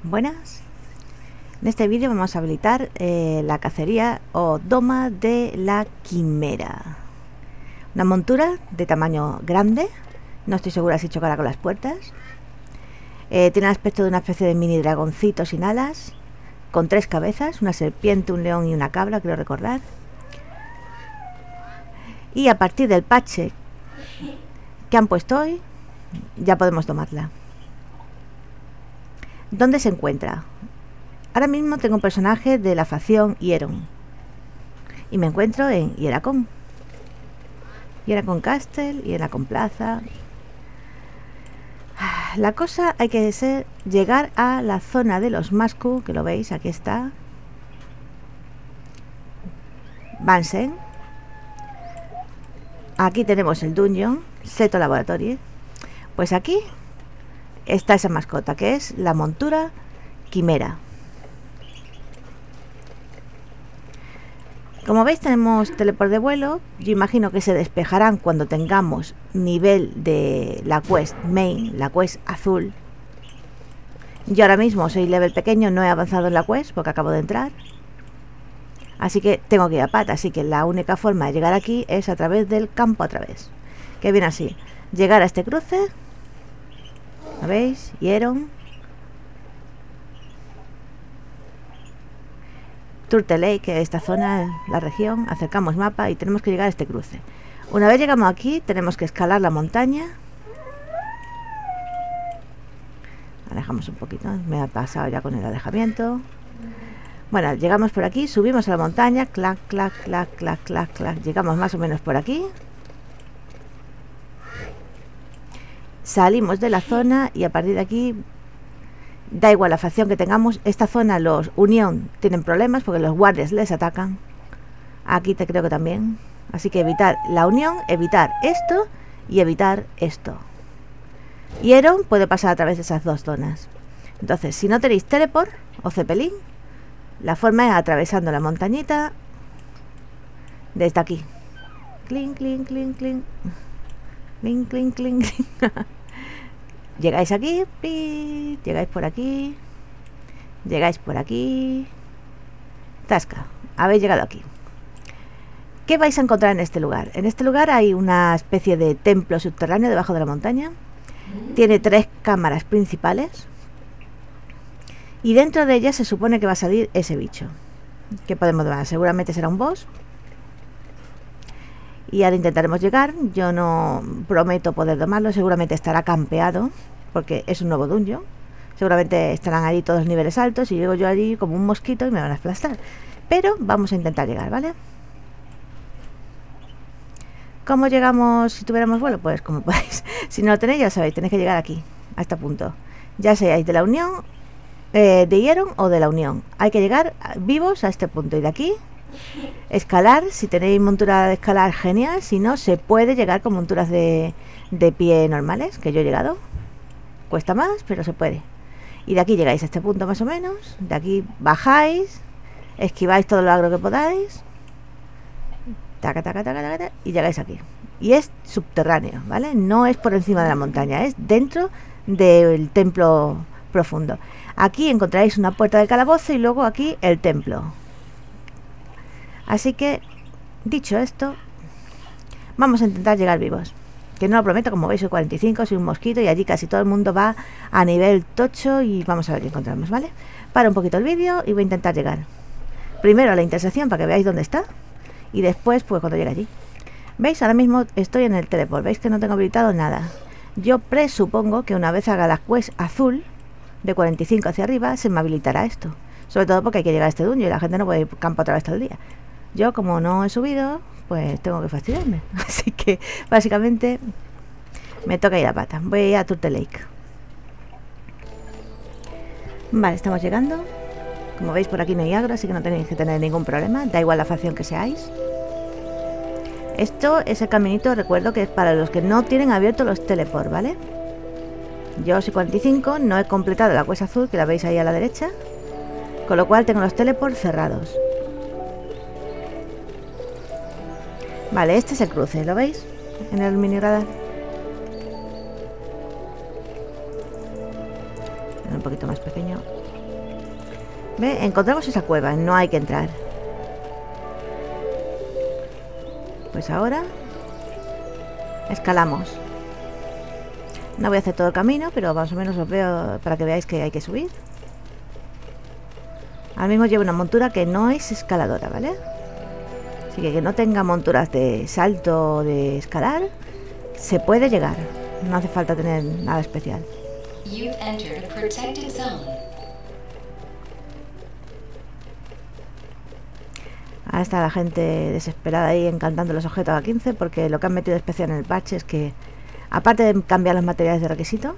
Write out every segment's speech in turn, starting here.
Buenas. En este vídeo vamos a habilitar la cacería o doma de la quimera. Una montura de tamaño grande. No estoy segura si chocará con las puertas. Tiene el aspecto de una especie de mini dragoncito sin alas, con 3 cabezas, una serpiente, un león y una cabra, creo recordar. Y a partir del parche que han puesto hoy, ya podemos domarla. ¿Dónde se encuentra? Ahora mismo tengo un personaje de la facción Hieron y me encuentro en Hieracon Castle, Hieracon Plaza. La cosa hay que llegar a la zona de los Masku, que lo veis, aquí está. Vansen. Aquí tenemos el dungeon, Seto Laboratory. Pues aquí está esa mascota, que es la montura quimera. Como veis, tenemos teleport de vuelo. Yo imagino que se despejarán cuando tengamos nivel de la quest main, la quest azul. Yo ahora mismo soy level pequeño, no he avanzado en la quest porque acabo de entrar. Así que tengo que ir a pata, así que la única forma de llegar aquí es a través del campo a través. Que viene así, llegar a este cruce. ¿Lo veis? Hieron. Turtle Lake, que es esta zona, la región. Acercamos mapa y tenemos que llegar a este cruce. Una vez llegamos aquí, tenemos que escalar la montaña. Alejamos un poquito, me ha pasado ya con el alejamiento. Bueno, llegamos por aquí, subimos a la montaña. Clac, clac, clac, clac, clac, clac. Llegamos más o menos por aquí. Salimos de la zona y a partir de aquí, da igual la facción que tengamos, esta zona los Unión tienen problemas porque los guardias les atacan. Aquí te creo que también. Así que evitar la Unión, evitar esto y evitar esto. Hieron puede pasar a través de esas dos zonas. Entonces, si no tenéis teleport o cepelín, la forma es atravesando la montañita desde aquí. Clink, clink, clink, clink. Clink, clink, clink, clink. Llegáis aquí, llegáis por aquí, llegáis por aquí. Tasca, habéis llegado aquí. ¿Qué vais a encontrar en este lugar? En este lugar hay una especie de templo subterráneo debajo de la montaña. Tiene 3 cámaras principales y dentro de ellas se supone que va a salir ese bicho que podemos domar. Seguramente será un boss. Y ahora intentaremos llegar. Yo no prometo poder domarlo. Seguramente estará campeado porque es un nuevo dungeon. Seguramente estarán ahí todos niveles altos y llego yo allí como un mosquito y me van a aplastar. Pero vamos a intentar llegar, ¿vale? ¿Cómo llegamos si tuviéramos vuelo? Pues como podéis. Si no lo tenéis, ya sabéis, tenéis que llegar aquí, a este punto. Ya seáis de la Unión, de Hieron o de la Unión. Hay que llegar vivos a este punto y de aquí escalar. Si tenéis montura de escalar, genial. Si no, se puede llegar con monturas de pie normales, que yo he llegado. Cuesta más, pero se puede. Y de aquí llegáis a este punto más o menos. De aquí bajáis, esquiváis todo lo agro que podáis. Taca, taca, taca, taca, taca, y llegáis aquí. Y es subterráneo, ¿vale? No es por encima de la montaña, es dentro del templo profundo. Aquí encontraréis una puerta del calabozo y luego aquí el templo. Así que, dicho esto, vamos a intentar llegar vivos. Que no lo prometo, como veis soy 45, soy un mosquito y allí casi todo el mundo va a nivel tocho y vamos a ver qué encontramos, ¿vale? Para un poquito el vídeo y voy a intentar llegar. Primero a la intersección para que veáis dónde está y después pues cuando llegue allí. ¿Veis? Ahora mismo estoy en el teleport, veis que no tengo habilitado nada. Yo presupongo que una vez haga la quest azul de 45 hacia arriba se me habilitará esto. Sobre todo porque hay que llegar a este dungeon y la gente no puede ir campo otra vez todo el día. Yo, como no he subido, pues tengo que fastidiarme. Así que, básicamente, me toca ir a pata. Voy a ir a Turtle Lake. Vale, estamos llegando. Como veis, por aquí no hay agro, así que no tenéis que tener ningún problema. Da igual la facción que seáis. Esto es el caminito, recuerdo que es para los que no tienen abierto los teleport, ¿vale? Yo soy 45, no he completado la quest azul, que la veis ahí a la derecha. Con lo cual tengo los teleport cerrados. Vale, este es el cruce, ¿lo veis? En el mini radar. Un poquito más pequeño. ¿Ve? Encontramos esa cueva, no hay que entrar. Pues ahora escalamos. No voy a hacer todo el camino, pero más o menos os veo para que veáis que hay que subir. Ahora mismo llevo una montura que no es escaladora, ¿vale? Así que no tenga monturas de salto o de escalar, se puede llegar. No hace falta tener nada especial. Ahora está la gente desesperada ahí encantando los objetos a 15 porque lo que han metido especial en el parche es que, aparte de cambiar los materiales de requisito,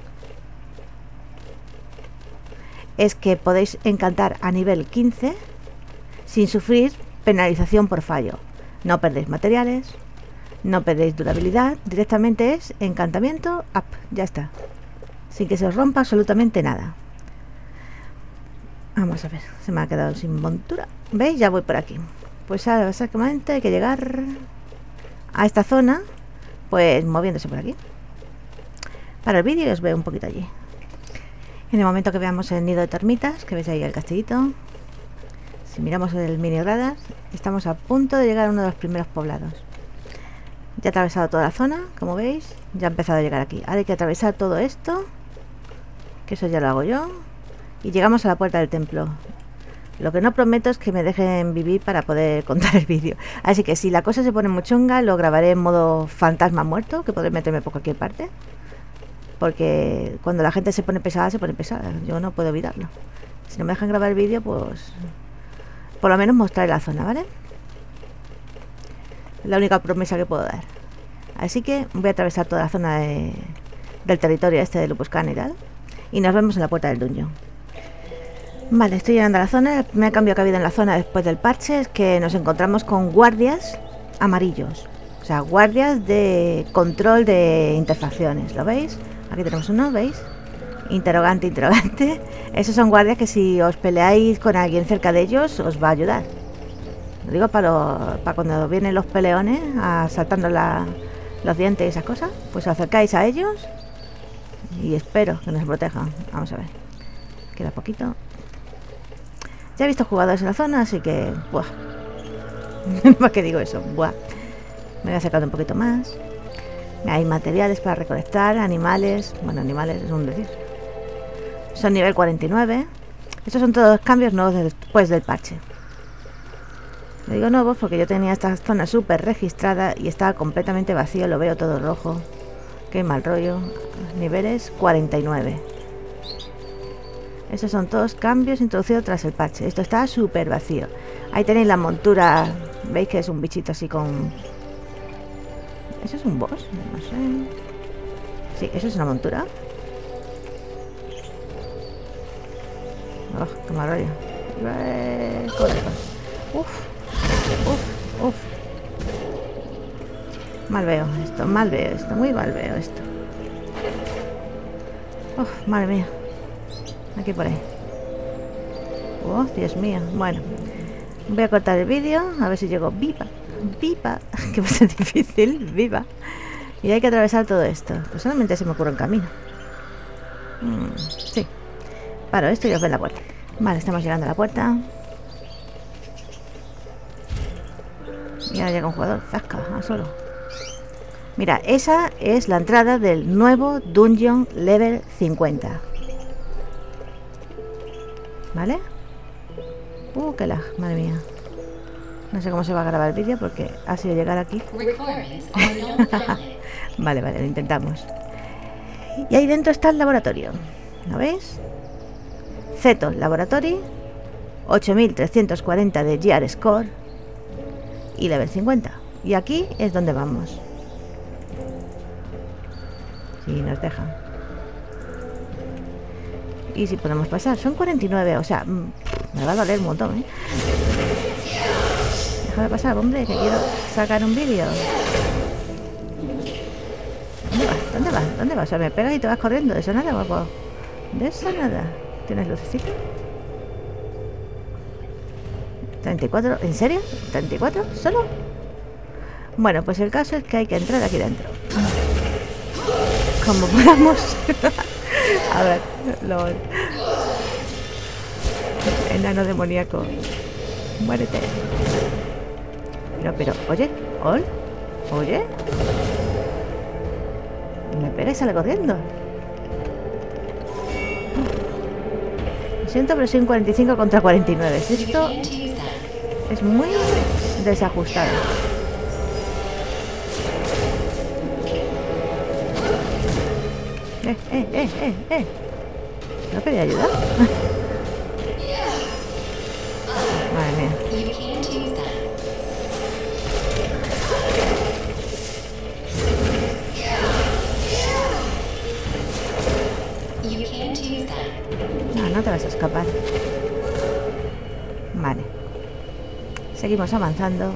es que podéis encantar a nivel 15 sin sufrir penalización por fallo. No perdéis materiales, no perdéis durabilidad, directamente es encantamiento up, ya está, sin que se os rompa absolutamente nada. Vamos a ver, se me ha quedado sin montura. ¿Veis? Ya voy por aquí. Pues ahora básicamente hay que llegar a esta zona, pues moviéndose por aquí. Para el vídeo os veo un poquito allí. En el momento que veamos el nido de termitas, que veis ahí el castillito, si miramos el mini radar, estamos a punto de llegar a uno de los primeros poblados. Ya he atravesado toda la zona, como veis, ya he empezado a llegar aquí. Ahora hay que atravesar todo esto, que eso ya lo hago yo, y llegamos a la puerta del templo. Lo que no prometo es que me dejen vivir para poder contar el vídeo. Así que si la cosa se pone muy chunga, lo grabaré en modo fantasma muerto, que podré meterme por cualquier parte. Porque cuando la gente se pone pesada, se pone pesada. Yo no puedo evitarlo. Si no me dejan grabar el vídeo, pues por lo menos mostrar la zona, ¿vale? Es la única promesa que puedo dar. Así que voy a atravesar toda la zona del territorio este de Lupuscan y tal. Y nos vemos en la puerta del dungeon. Vale, estoy llegando a la zona. El primer cambio que ha habido en la zona después del parche es que nos encontramos con guardias amarillos. O sea, guardias de control de interfacciones. ¿Lo veis? Aquí tenemos uno, ¿veis? Interrogante, interrogante. Esos son guardias que si os peleáis con alguien cerca de ellos, os va a ayudar. Lo digo para cuando vienen los peleones, saltando los dientes y esas cosas. Pues os acercáis a ellos y espero que nos protejan. Vamos a ver. Queda poquito. Ya he visto jugadores en la zona, así que... buah. ¿Para qué digo eso? Buah. Me voy acercando un poquito más. Hay materiales para recolectar, animales. Bueno, animales es un decir. Son nivel 49. Estos son todos cambios nuevos después del parche. Lo digo nuevos porque yo tenía esta zona súper registrada y estaba completamente vacío. Lo veo todo rojo. Qué mal rollo. Niveles 49. Esos son todos cambios introducidos tras el parche. Esto está súper vacío. Ahí tenéis la montura. ¿Veis que es un bichito así con... ¿Eso es un boss? No sé. Sí, eso es una montura. Oh, qué mal rollo. Corre. Uf. Mal veo esto, muy mal veo esto. Uf, madre mía. Aquí por ahí. Oh, Dios mío. Bueno, voy a cortar el vídeo. A ver si llego viva. Que va a ser difícil. Viva. Y hay que atravesar todo esto. Pues solamente se me ocurre un camino. Sí. Paro esto y os veo en la puerta. Vale, estamos llegando a la puerta. Y ahora llega un jugador. Zasca, solo. Mira, esa es la entrada del nuevo Dungeon Level 50. ¿Vale? Qué lag, madre mía. No sé cómo se va a grabar el vídeo porque ha sido llegar aquí. Vale, lo intentamos. Y ahí dentro está el laboratorio. ¿Lo veis? Ceto Laboratory, 8340 de Gear Score y level 50. Y aquí es donde vamos. Si nos dejan. Y si podemos pasar, son 49, o sea, me va a doler un montón, ¿eh? Déjame pasar, hombre, que quiero sacar un vídeo. ¿Dónde vas? O sea, me pegas y te vas corriendo. De eso nada, guapo. De eso nada. ¿Tienes lucecita? 34, ¿en serio? ¿34? ¿Solo? Bueno, pues el caso es que hay que entrar aquí dentro. Como podamos. A ver, Enano demoníaco. Muérete. Pero, oye, oye. Me pega y sale corriendo. Lo siento, pero soy un 45 contra 49. Esto es muy desajustado. ¿No pedí ayuda? Madre mía. No, no te vas a escapar. Vale. Seguimos avanzando.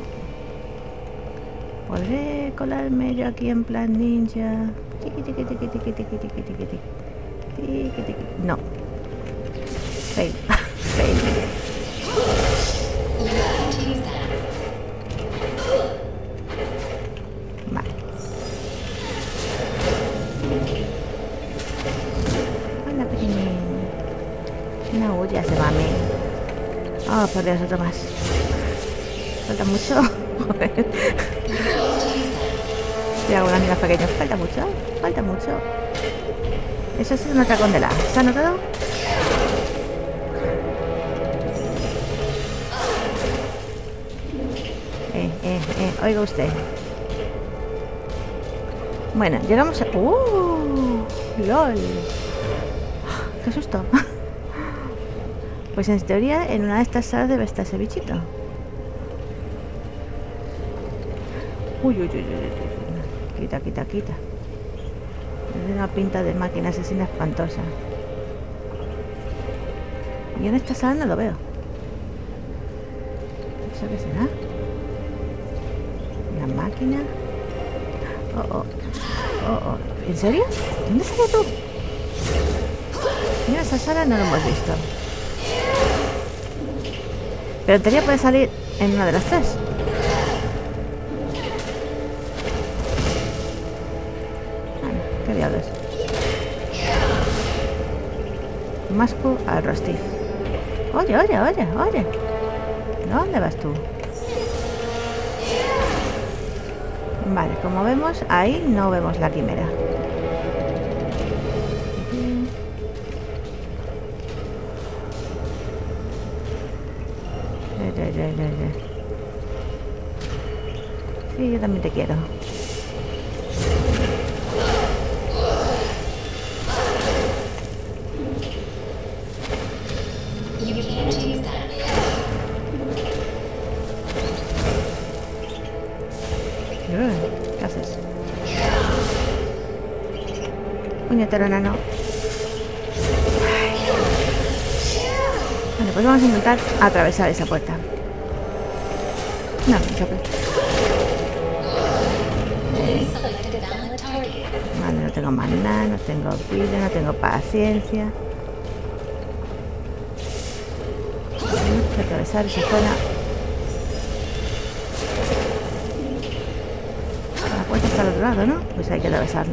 ¿Podré colarme yo aquí en plan ninja? Tiki, tiki, tiki, tiki, tiki, tiki, tiki, tiki. Tiki, tiki. No. Fail. Fail. Vale. Hola, pequeñín. No huyas de mami. Oh, por Dios, otro más. Falta mucho. Joder. Y algunos niños pequeños. Falta mucho. Falta mucho. Eso es un atracón de la. ¿Se ha notado? Oiga usted. Bueno, llegamos a... ¡LOL! ¡Qué susto! Pues en teoría en una de estas salas debe estar ese bichito. Uy. Quita. Tiene una pinta de máquina asesina espantosa. Y en esta sala no lo veo. ¿Eso qué será? Una máquina. Oh. ¿En serio? ¿Dónde salió tú? Mira, esa sala no lo hemos visto. Pero en teoría puede salir en una de las tres. ¿Qué diablos? Masco al Rostif. Oye. ¿Dónde vas tú? Vale, como vemos, ahí no vemos la quimera. Sí, yo también te quiero. ¿Qué haces? Puñetero enano. Bueno, pues vamos a intentar atravesar esa puerta. No, vale, no tengo maná, no tengo vida, no tengo paciencia. Tenemos que atravesar esa zona. La puerta está al otro lado, ¿no? Pues hay que atravesarla.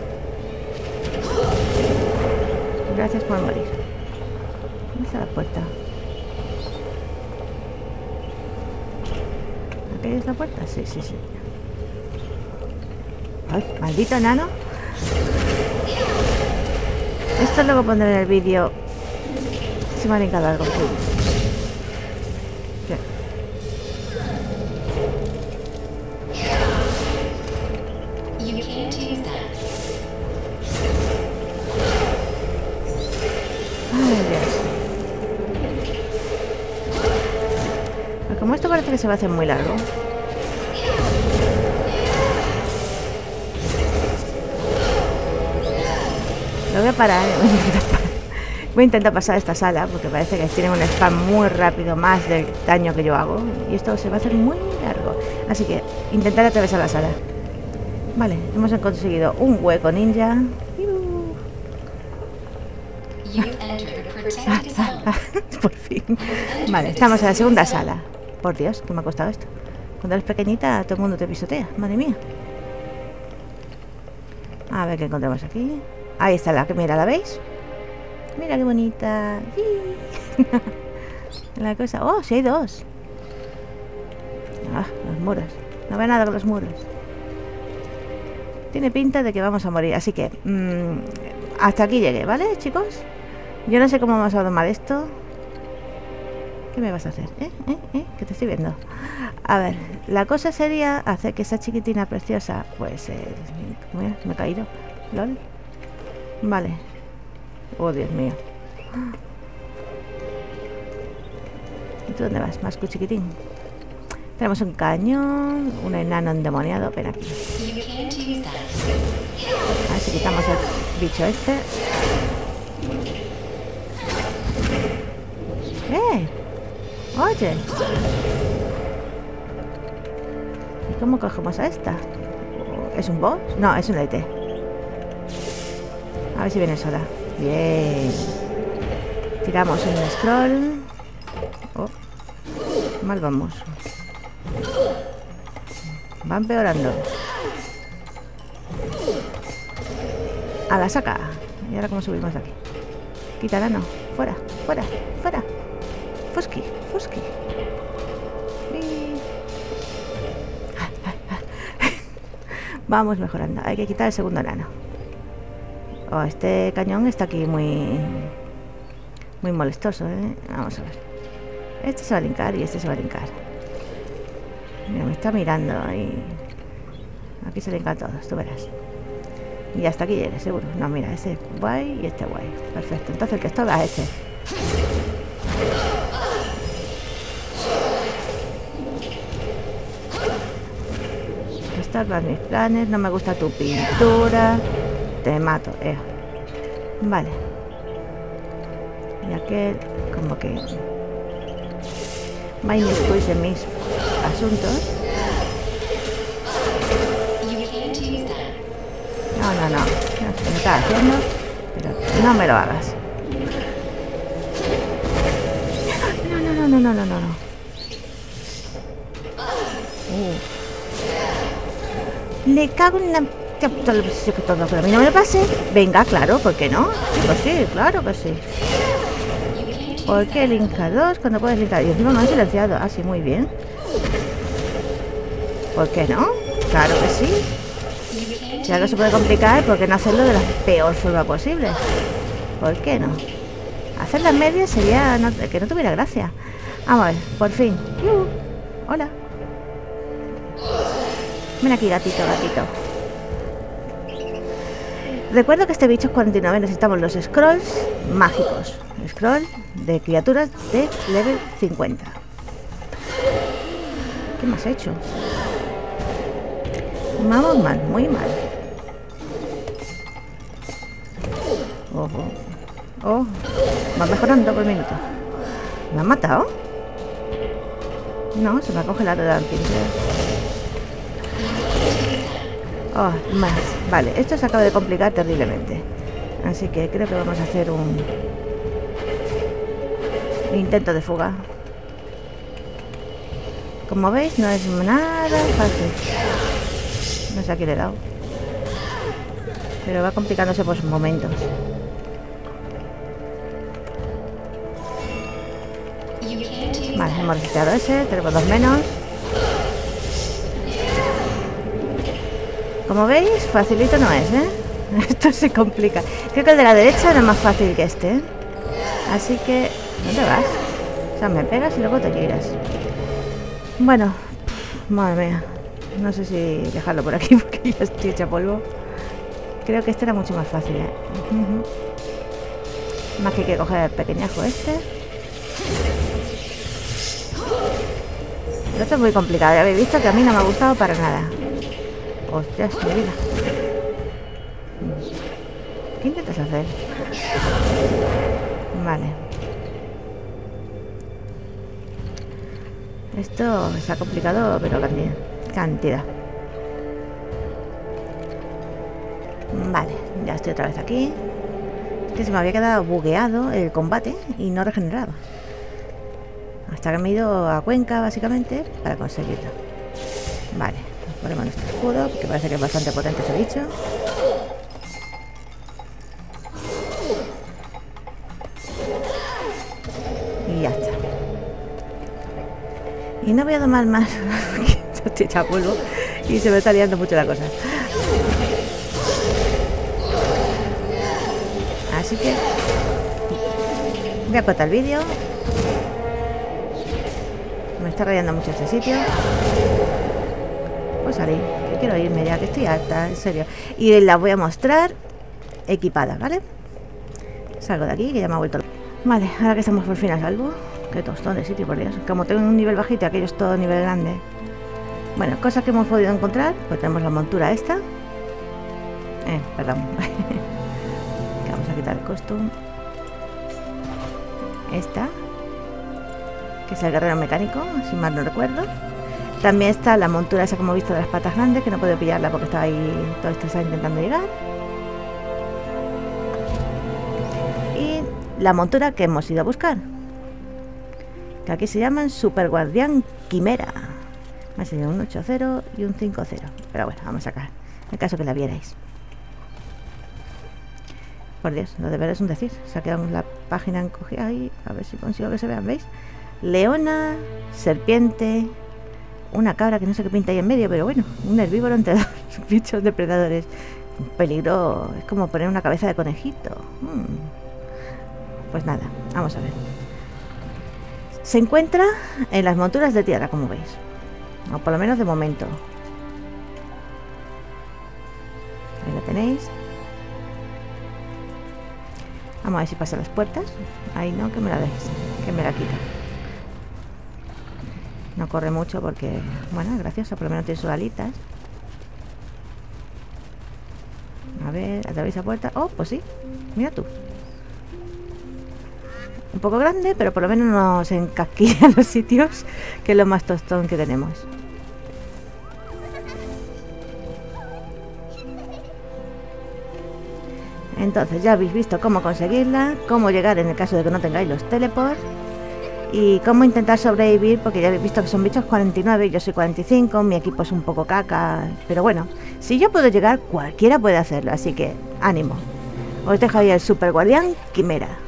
Gracias por morir. ¿Dónde está la puerta? ¿Aquí es la puerta? Sí. ¡Ay, maldito enano! Esto luego pondré en el vídeo. Se me ha linkado algo. ¿Qué? Ay, Dios. Pero como esto parece que se va a hacer muy largo. Lo voy a parar. Voy a intentar pasar esta sala porque parece que tienen un spam muy rápido, más del daño que yo hago. Y esto se va a hacer muy largo. Así que intentaré atravesar la sala. Vale, hemos conseguido un hueco ninja. Por fin. Vale, estamos en la segunda sala. Por Dios, que me ha costado esto. Cuando eres pequeñita, todo el mundo te pisotea. Madre mía. A ver qué encontramos aquí. Ahí está la que mira, ¿la veis? Mira qué bonita. La cosa... ¡Oh, sí hay dos! Ah, los muros. No ve nada con los muros. Tiene pinta de que vamos a morir. Así que... hasta aquí llegué, ¿vale, chicos? Yo no sé cómo vamos a domar esto. ¿Qué me vas a hacer? Que te estoy viendo. A ver, la cosa sería hacer que esa chiquitina preciosa... Pues... me he caído. ¿Lol? Vale. Oh, Dios mío. ¿Y tú dónde vas? Más chiquitín. Tenemos un cañón, un enano endemoniado. Ven aquí. A ver si quitamos el bicho este. Oye. ¿Y cómo cogemos a esta? ¿Es un boss? No, es un ET. A ver si viene sola. Bien. Tiramos un scroll. Oh. Mal vamos. Va empeorando. A la saca. ¿Y ahora cómo subimos de aquí? Quítala, no. Fuera, fuera, fuera. Fusky, Fusky. Vamos mejorando. Hay que quitar el segundo enano. Oh, este cañón está aquí muy molestoso, ¿eh? Vamos a ver. Este se va a linkar y este se va a linkar. Mira, me está mirando y... Aquí se linkan todos, tú verás. Y hasta aquí llegue, seguro. No, mira, ese es guay y este guay. Perfecto. Entonces el que estorba es este. Estorban mis planes. No me gusta tu pintura. Te mato, Vale. Y aquel, como que va a inmiscuirse en mis asuntos. No. No sé qué me estás haciendo, pero no me lo hagas. No. Le cago en la... Todo, pero a mí no me lo pase. Venga, claro, ¿por qué no? Pues sí, claro que sí. ¿Por qué linka 2 cuando puedes linkar? Y encima me han silenciado. Ah, sí, muy bien. ¿Por qué no? Claro que sí. Si algo se puede complicar, ¿por qué no hacerlo de la peor forma posible? ¿Por qué no? Hacer las medias sería que no tuviera gracia. Vamos a ver, por fin. Hola. Ven aquí, gatito. Recuerdo que este bicho es 49. Necesitamos los scrolls mágicos. Scroll de criaturas de level 50. ¿Qué me has hecho? Vamos mal, muy mal. Oh, va mejorando por minuto. ¿Me han matado? No, se me ha congelado la pintura. Oh, más. Vale, esto se acaba de complicar terriblemente. Así que creo que vamos a hacer un intento de fuga. Como veis, no es nada fácil. No sé a quién le he dado. Pero va complicándose por momentos. Vale, hemos reseteado ese. Tenemos 2 menos. Como veis, facilito no es, ¿eh? Esto se complica. Creo que el de la derecha era más fácil que este, ¿eh? Así que... ¿Dónde vas? O sea, me pegas y luego te giras. Bueno, madre mía. No sé si dejarlo por aquí porque ya estoy hecha polvo. Creo que este era mucho más fácil, ¿eh? Más que hay que coger el pequeñajo este. Pero esto es muy complicado. Ya habéis visto que a mí no me ha gustado para nada. Hostias, mi vida. ¿Qué intentas hacer? Vale. Esto está complicado, pero cantidad. Vale, ya estoy otra vez aquí. Es que se me había quedado bugueado el combate y no regeneraba. Hasta que me he ido a Cuenca, básicamente, para conseguirlo. Vale, nos ponemos nuestro escudo, que parece que es bastante potente ese bicho. Y ya está. Y no voy a tomar más, estoy hecha polvo y se me está liando mucho la cosa. Así que voy a cortar el vídeo. Me está rayando mucho este sitio. Pues salir, que quiero irme ya, que estoy harta, en serio. Y la voy a mostrar equipada, ¿vale? Salgo de aquí, que ya me ha vuelto. Vale, ahora que estamos por fin a salvo. Qué tostón de sitio, por Dios. Como tengo un nivel bajito, aquello es todo nivel grande. Bueno, cosas que hemos podido encontrar. Pues tenemos la montura esta. Perdón. Vamos a quitar el costume. Esta, que es el guerrero mecánico, si mal no recuerdo. También está la montura esa que hemos visto de las patas grandes, que no he podido pillarla porque estaba ahí, todo esto estaba intentando llegar. Y la montura que hemos ido a buscar, que aquí se llaman Super Guardián Quimera. Me ha salido un 8-0 y un 5-0. Pero bueno, vamos a sacar, en caso que la vierais. Por Dios, lo de ver es un decir. Se ha quedado la página encogida ahí. A ver si consigo que se vean, ¿veis? Leona, serpiente, una cabra que no sé qué pinta ahí en medio, pero bueno, un herbívoro entre dos bichos depredadores. Un peligro, es como poner una cabeza de conejito. Pues nada, vamos a ver. Se encuentra en las monturas de tierra, como veis. O por lo menos de momento. Ahí la tenéis. Vamos a ver si pasa las puertas. Ahí no, que me la dejes, que me la quita. No corre mucho porque, bueno, graciosa, por lo menos tiene sus alitas. A ver, atraviesa puerta. Oh, pues sí, mira tú. Un poco grande, pero por lo menos no se encasquilla los sitios, que es lo más tostón que tenemos. Entonces ya habéis visto cómo conseguirla, cómo llegar en el caso de que no tengáis los teleports y cómo intentar sobrevivir, porque ya habéis visto que son bichos 49, yo soy 45, mi equipo es un poco caca, pero bueno, si yo puedo llegar, cualquiera puede hacerlo, así que ánimo. Os dejo ahí el Super Guardián Quimera.